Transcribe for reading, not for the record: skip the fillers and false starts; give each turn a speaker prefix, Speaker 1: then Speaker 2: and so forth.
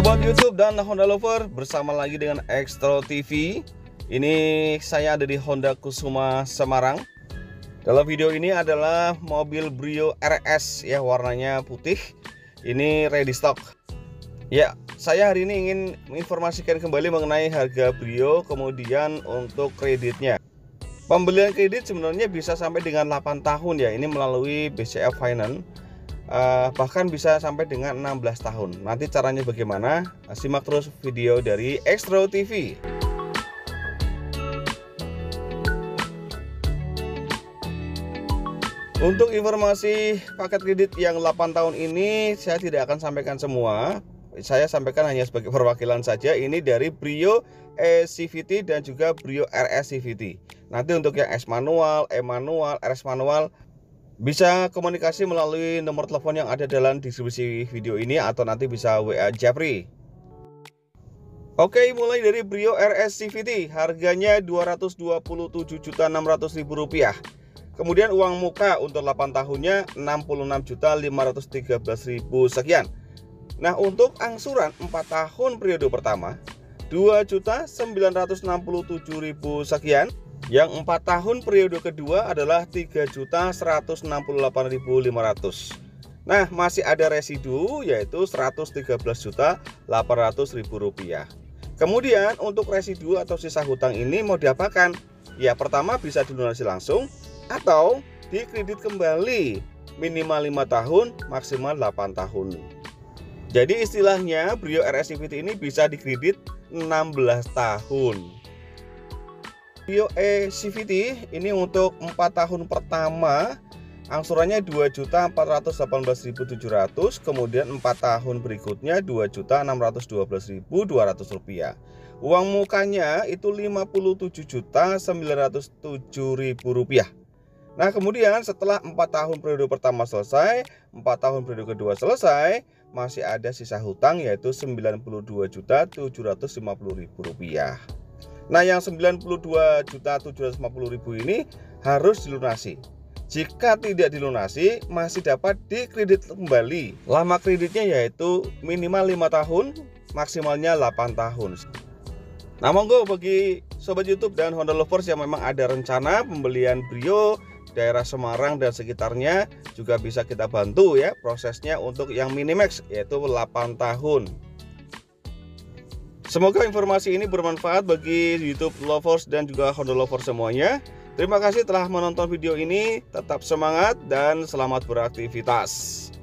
Speaker 1: Sobat YouTube dan Honda Lover, bersama lagi dengan Xtro TV. Ini saya ada di Honda Kusuma Semarang. Dalam video ini adalah mobil Brio RS ya, warnanya putih. Ini ready stock. Ya, saya hari ini ingin menginformasikan kembali mengenai harga Brio, kemudian untuk kreditnya. Pembelian kredit sebenarnya bisa sampai dengan 8 tahun ya, ini melalui BCA Finance. Bahkan bisa sampai dengan 16 tahun. Nanti caranya bagaimana? Simak terus video dari Xtro TV. Untuk informasi paket kredit yang 8 tahun ini saya tidak akan sampaikan semua. Saya sampaikan hanya sebagai perwakilan saja. Ini dari Brio CVT dan juga Brio RS CVT. Nanti untuk yang S manual, E manual, RS manual bisa komunikasi melalui nomor telepon yang ada dalam deskripsi video ini atau nanti bisa WA Japri. Oke, mulai dari Brio RS CVT, harganya Rp227.600.000. Kemudian uang muka untuk 8 tahunnya Rp66.513.000 sekian. Nah, untuk angsuran 4 tahun periode pertama Rp2.967.000 sekian. Yang 4 tahun periode kedua adalah Rp3.168.500. Nah, masih ada residu yaitu Rp113.800.000. Kemudian untuk residu atau sisa hutang ini mau diapakan? Ya, pertama bisa dilunasi langsung atau dikredit kembali minimal 5 tahun, maksimal 8 tahun. Jadi istilahnya Brio RS CVT ini bisa dikredit 16 tahun. Brio CVT ini untuk 4 tahun pertama angsurannya Rp2.418.700, kemudian 4 tahun berikutnya Rp2.612.200. Uang mukanya itu Rp57.907.000. Nah, kemudian setelah 4 tahun periode pertama selesai, 4 tahun periode kedua selesai, masih ada sisa hutang yaitu Rp92.750.000. Nah, yang Rp92.750.000 ini harus dilunasi. Jika tidak dilunasi, masih dapat dikredit kembali. Lama kreditnya yaitu minimal 5 tahun, maksimalnya 8 tahun. Nah, monggo bagi sobat YouTube dan Honda Lovers yang memang ada rencana pembelian Brio daerah Semarang dan sekitarnya, juga bisa kita bantu ya prosesnya untuk yang Minimax yaitu 8 tahun. Semoga informasi ini bermanfaat bagi YouTube lovers dan juga Honda lovers semuanya. Terima kasih telah menonton video ini. Tetap semangat dan selamat beraktivitas.